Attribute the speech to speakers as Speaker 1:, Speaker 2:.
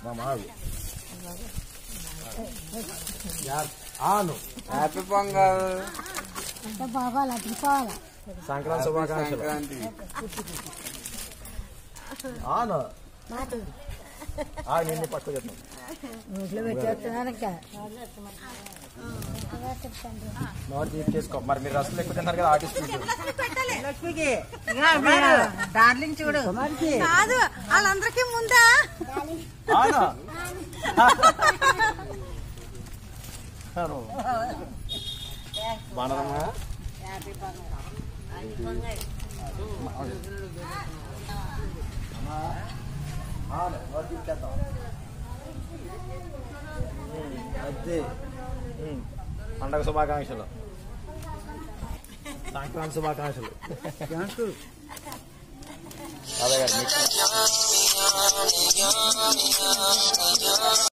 Speaker 1: Happy pongal.
Speaker 2: Sankranti శుభాకాంక్షలు. నిన్ను పట్టుకు చెప్తాను. నోట్ చేసుకో. మరి మీరు రసలు ఎక్కువ తింటారు కదా ఆర్టిస్ట్.
Speaker 3: లక్ష్మికి డార్లింగ్ చూడు.
Speaker 4: కాదు వాళ్ళందరికీ ముందా
Speaker 2: బాగున్నారమ్మా. అదే పండగ శుభాకాంక్షలు. సంక్రాంతి శుభాకాంక్షలు. అదే గారు